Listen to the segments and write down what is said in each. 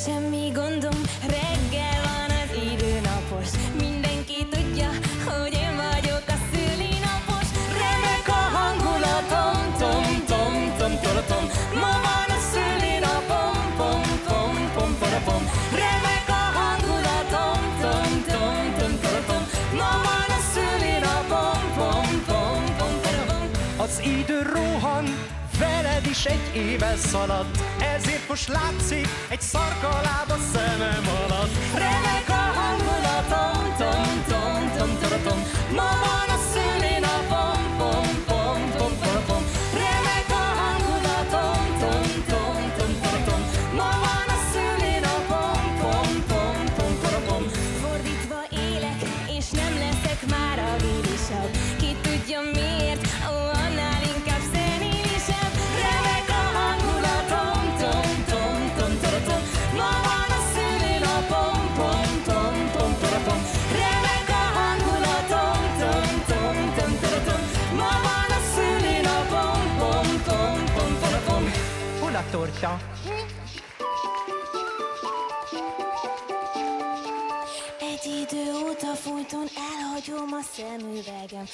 semmi gondom, reggel van az időnapos. Mindenki tudja, hogy én vagyok a szülinapos. Remek a hangulatom, tom, tom, tom, tom. Ma van a szülinapom, pom, pom, pom, pom. Remek a hangulatom, tom, tom, tom, tom. Ma van a szülinapom, pom, pom, pom, pom. Az idő rohan, veled is egy éve szaladt, ezért most látszik egy szarkaláb a szemem alatt. Remek a hangulatom, tom, tom, tom, tom, tom. Ma van a szülinapom, pom, pom, pom, pom, pom. Remek a hangulatom, tom, tom, tom, tom, tom. Ma van a szülinapom, pom, pom, pom, pom, pom. Fordítva élek, és nem leszek már a virisabb. Ki tudja miért, annál inkább szenilisebb. Remek a hangulatom, tom, tom, tom, tom, tom. Ma van a szülinapom, pom, pom, pom, pom, pom. Remek a hangulatom, tom, tom, tom, tom, tom. Ma van a szülinapom, pom, pom, pom, pom, pom. Hol a torta? Egy idő óta folyton elhagyom a szemüvegem,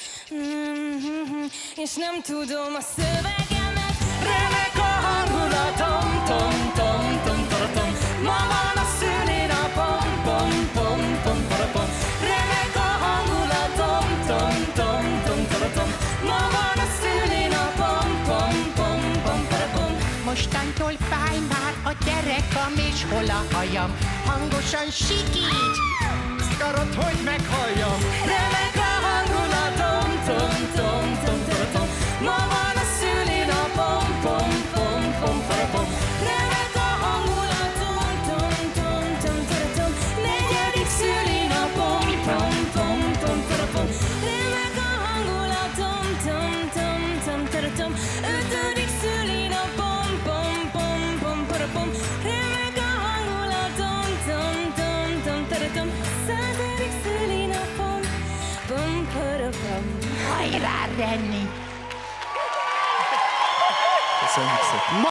és nem tudom a szövegemet. Remek a hangulatom, tom, tom, tom, tom, tom. Ma van a szülinapom, pom, pom, pom, pom, pom. Remek a hangulatom, tom, tom, tom, tom, tom. Ma van a szülinapom, pom, pom, pom, pom, pom. Mostantól fáj már a derekam és hol a hajam. Hangosan sikít! Akarod, hogy meghalljam? Remek a hangulatom, tom, tom, tom, tom, tom. Ma van a szülinapom, pom, pom, pom, pom, pom. Remek a hangulatom, tom, tom, tom, tom, tom. Negyedik szülinapom, pom, pom, pom, pom, pom. Remek a hangulatom, tom, tom, tom, tom, tom. Ötödik szülinapom, pom, pom, pom, pom, pom. Remek a hangulatom, tom, tom, tom, tom, tom. Századik szülinapom, pom, pom, pom. Hajrá, Renni! Köszönjük szépen!